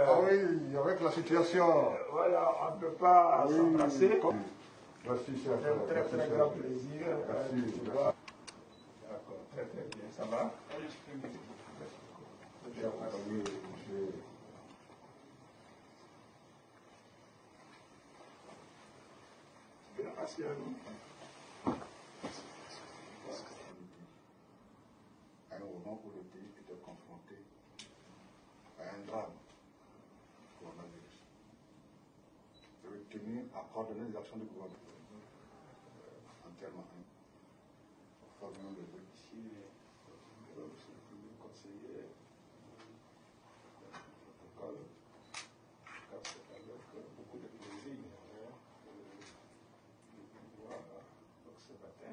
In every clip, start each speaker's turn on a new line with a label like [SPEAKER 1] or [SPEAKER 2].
[SPEAKER 1] Ah oui, avec la situation.
[SPEAKER 2] Voilà, on ne peut pas s'embrasser.
[SPEAKER 1] Merci, chef.
[SPEAKER 2] C'est un très grand plaisir.
[SPEAKER 1] Merci.
[SPEAKER 2] D'accord, très bien. Ça va? Merci à vous.
[SPEAKER 1] À un moment où le pays était confronté à un drame, coronavirus. Vous avez tenu à coordonner les actions du gouvernement entièrement. Formons le vœu.
[SPEAKER 2] Ici, monsieur le premier conseiller, le protocole, c'est avec beaucoup de plaisir de vous voir ce matin.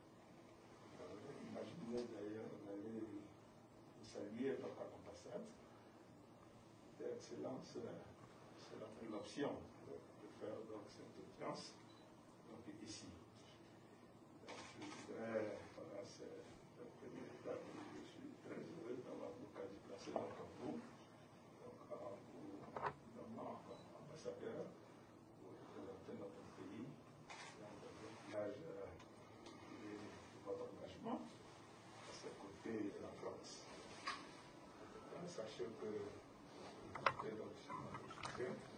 [SPEAKER 2] Imaginez d'ailleurs d'aller vous saluer par l'ambassade. D'Excellence, c'est l'option de faire donc cette audience donc ici. Donc, je voudrais, voilà, c'est la première étape. Je suis très heureux d'avoir l'occasion de placer donc à vous, donc en vous nommant ambassadeur pour représenter notre pays dans le village de votre engagement à ses côtés de la France. Donc, sachez que vous êtes donc sur notre soutien.